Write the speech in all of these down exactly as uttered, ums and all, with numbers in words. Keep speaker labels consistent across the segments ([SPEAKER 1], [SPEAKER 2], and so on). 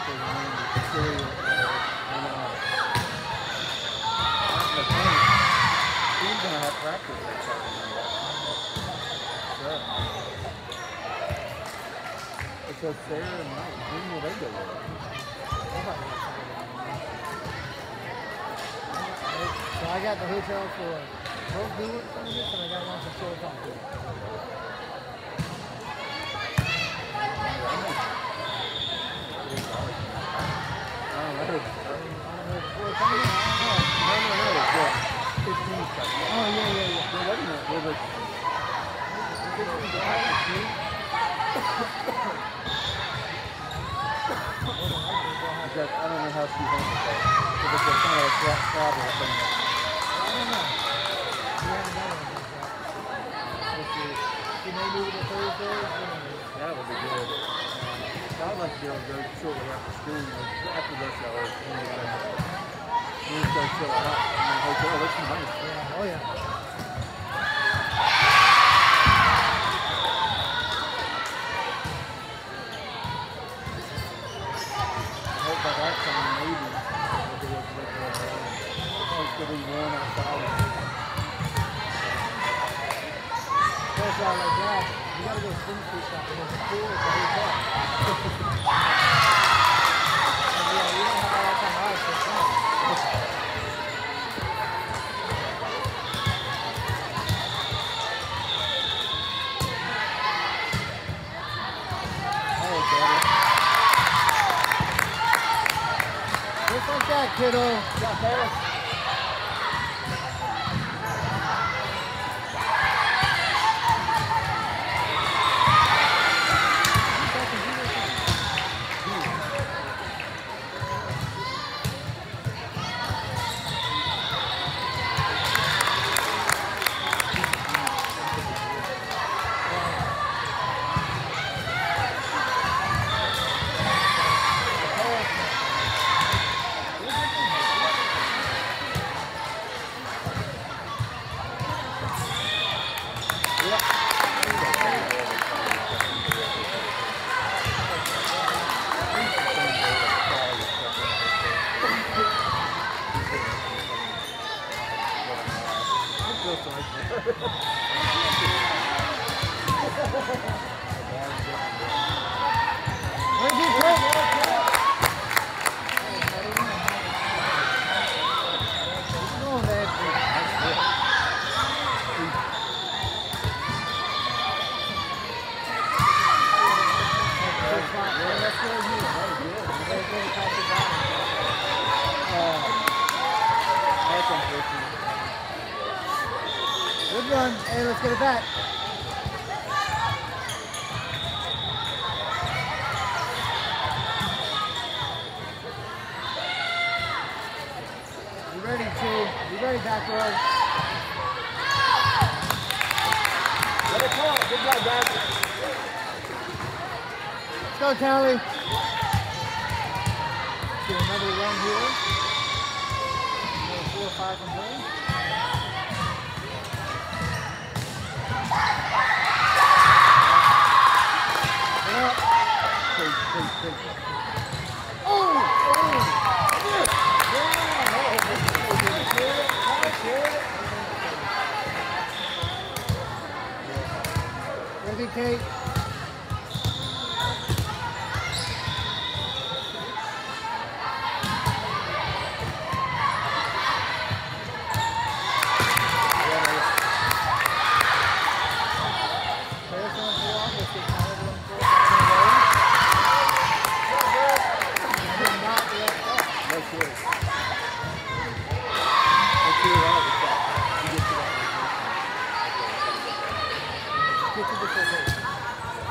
[SPEAKER 1] for the name of the cereal and uh, the thing, he's gonna have practice or something. Sure. It says Sarah and Mike. When will they go with it?
[SPEAKER 2] So I got the hotel for both Newark tournaments and I got one for Silicon Valley. Oh, yeah, yeah, yeah.
[SPEAKER 1] Yeah, wait a minute. Well, the, because I don't know how she handles that. If it's a kind of a tra travel thing.
[SPEAKER 2] I don't know. We haven't done anything like that. Let's see. She may move it to Thursday.
[SPEAKER 1] That would be good. Um, I'd like to be able to go shortly after school, you know, after rush hour. We just go chill out in the hotel. That's nice.
[SPEAKER 2] Yeah, oh yeah.
[SPEAKER 1] I hope by that time maybe we'll be able to look at it. It's going to be warm outside.
[SPEAKER 2] First of all, like that, you gotta go swim through something. There's a pool at the hotel. And yeah, you don't have all that kind of ice, so come on. Just like that, kiddo. Got that? Good run. Hey, let's get it back. You ready, T? You ready, back row?
[SPEAKER 1] Let it come. Good job, guys.
[SPEAKER 2] Let's go, Callie. Do another run here. Another four or five from home. Ready, Kate? Get to the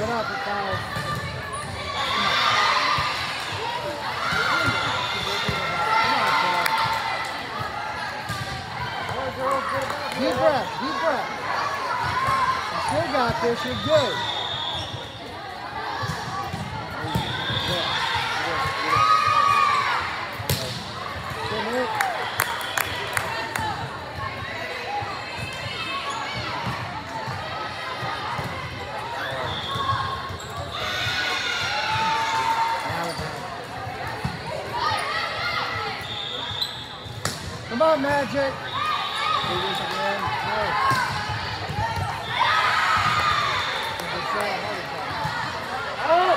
[SPEAKER 2] set up for fouls. Deep breath, deep breath. You still got this, you're good. Come on, Magic. Do this again. Go. Oh!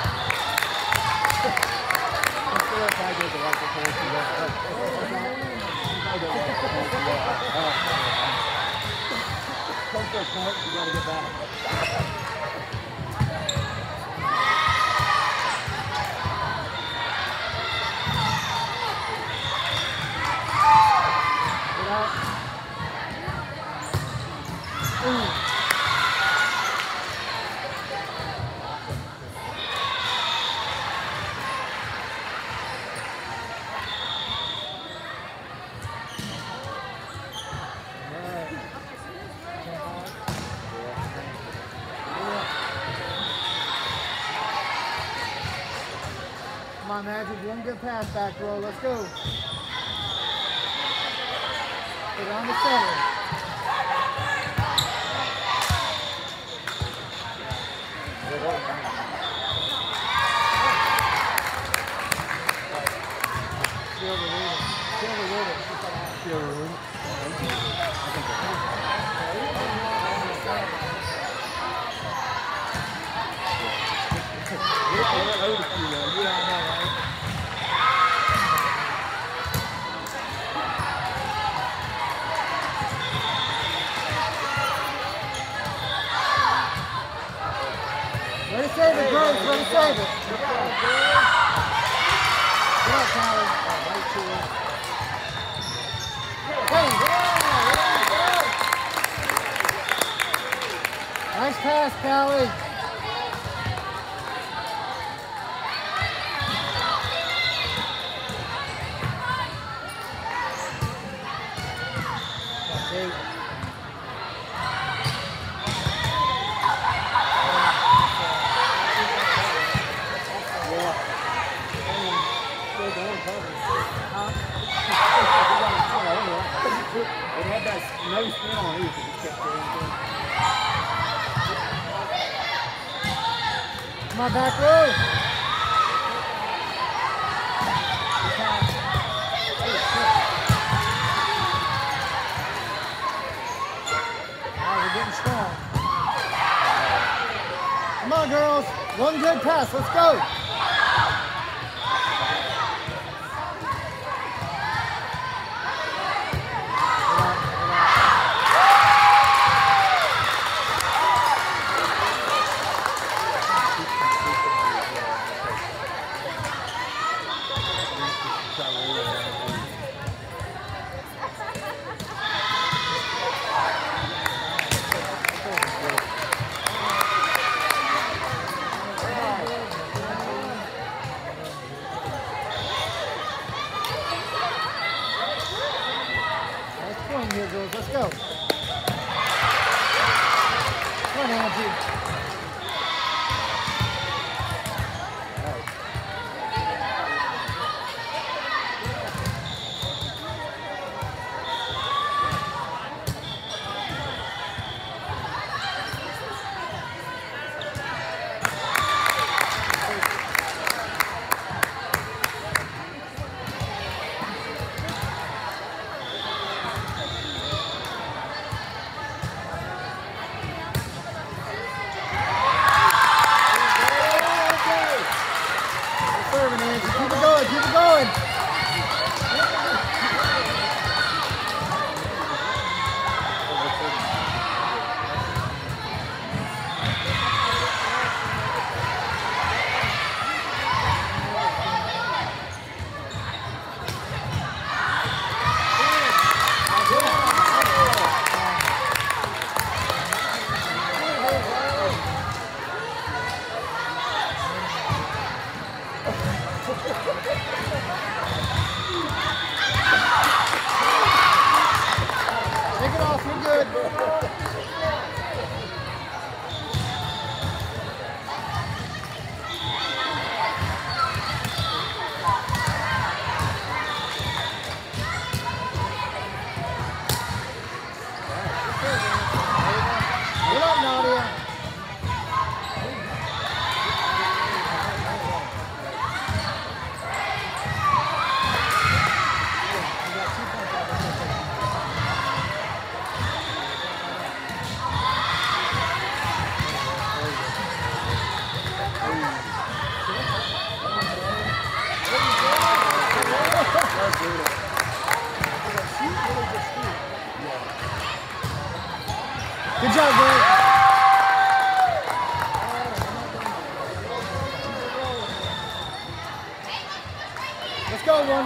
[SPEAKER 2] I'm sure if I did the right before she went up. I don't know if she went up. Come to a point, you gotta get back. Come on, Magic, one good pass back row. Let's go. Put it on the center. Feel the rhythm. Feel the rhythm. Feel the rhythm. Ready to save it, Grace. Ready to save it. Get up, Tyler. Right to it. Hey, nice pass, Callie. It had that no spin on it, it just kept going. Come on, back row. All right, we're getting strong. Come on, girls. One good pass. Let's go. Here, girls. Let's go. Come on, Angie.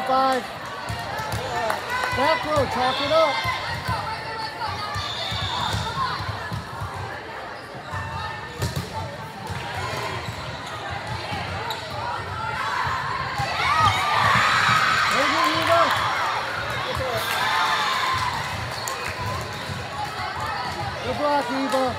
[SPEAKER 2] five. Back row, talk it up. Good block, Eva.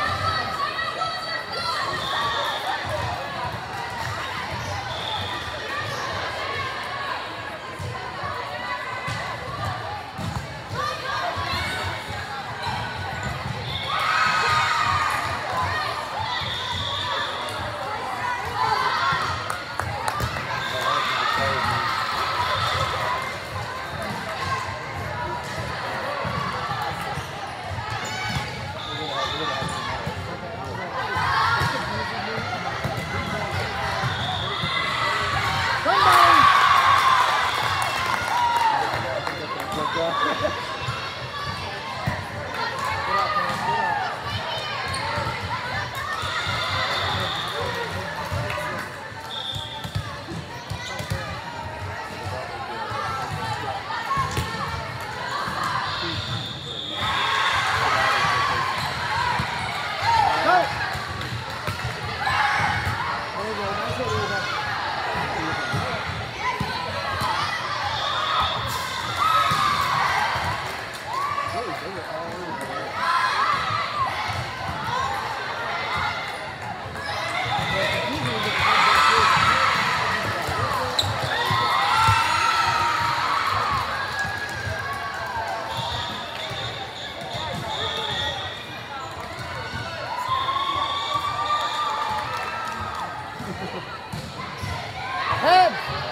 [SPEAKER 2] Head!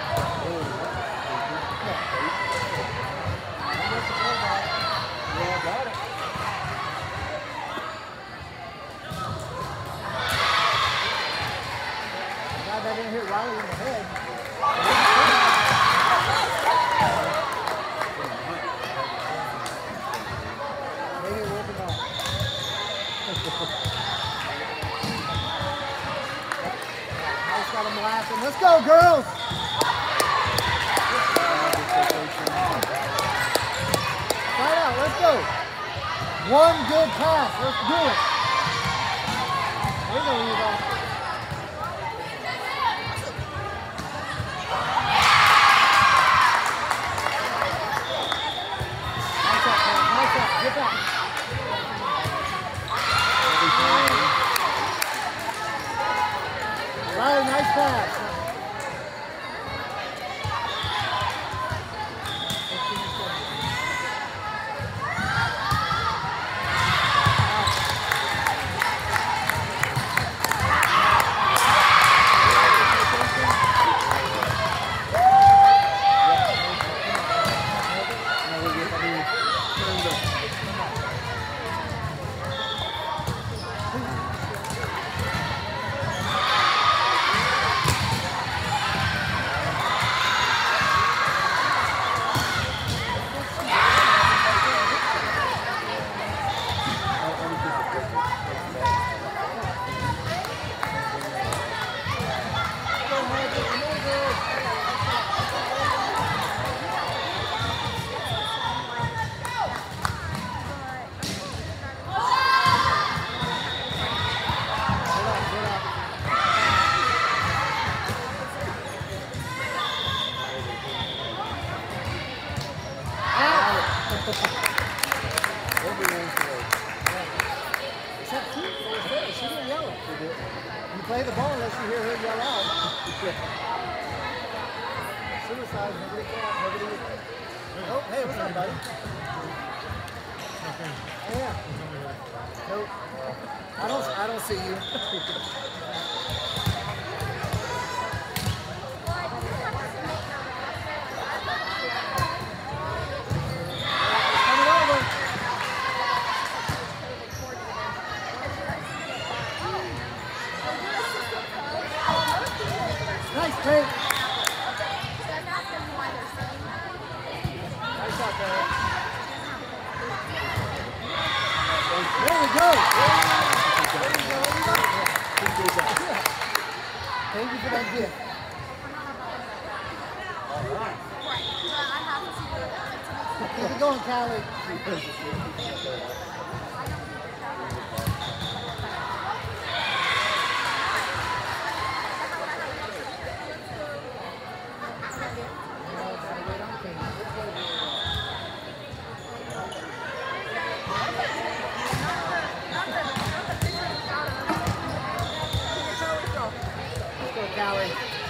[SPEAKER 1] Yeah, got it.
[SPEAKER 2] Glad that didn't hit Riley in the head. Maybe it working out. Nice, got him laughing. Let's go, girls! Right out, let's go. One good pass, let's do it. There you go, Eva. Nice up, man. Nice up. Get back. Riley, nice pass. Except two, she didn't yell. You play the ball unless you hear her yell out. Suicide, nobody can, nobody. Oh, hey, what's up, buddy? Oh, yeah. Nope. I don't, I don't see you. Nice take. Nice shot there. There we go. There we go. Yeah. Thank you for that gift. All right. Callie. Let's go, Callie.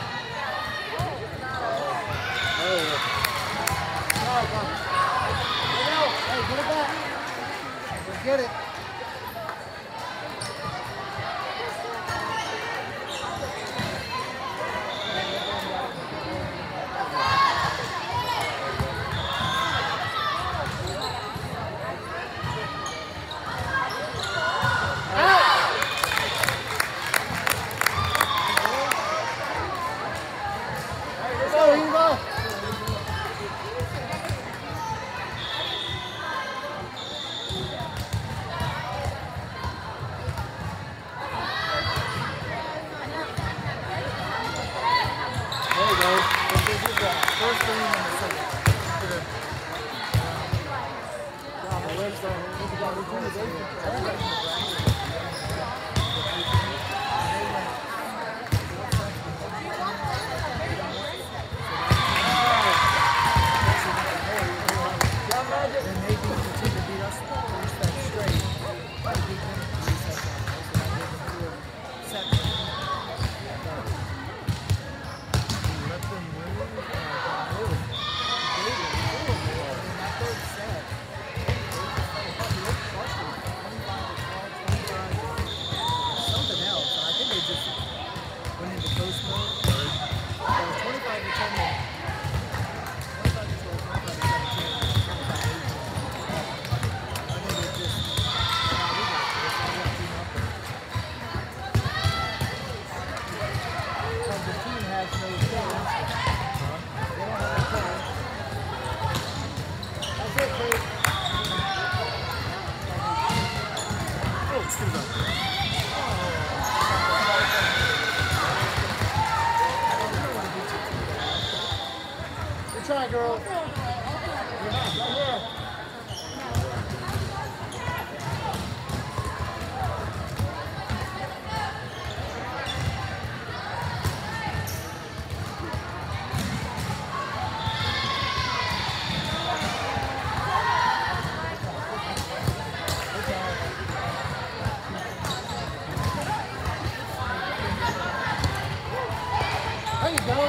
[SPEAKER 2] Hey, get it back. Let's get it. Good try, girl. There you go.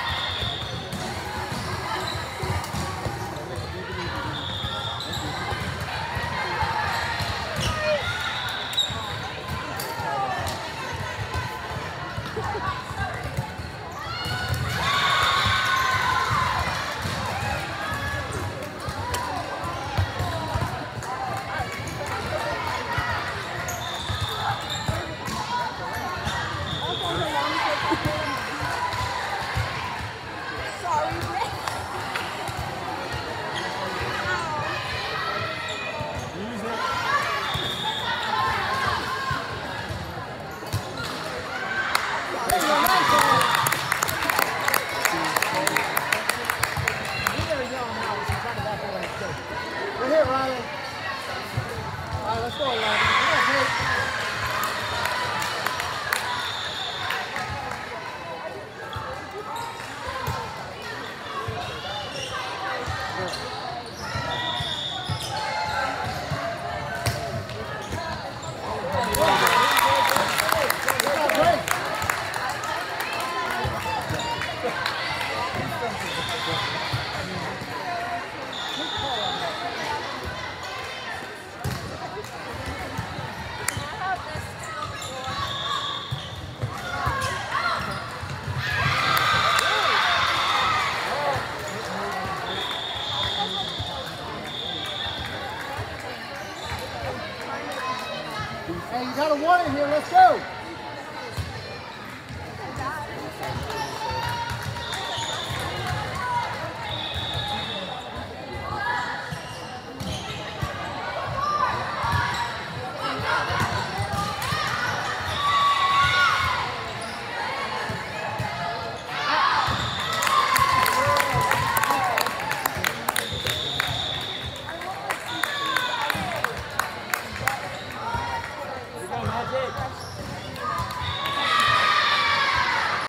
[SPEAKER 2] We're here, Riley. All right, let's go, Riley. Come on, Jake. Hey, you got a one in here. Let's go.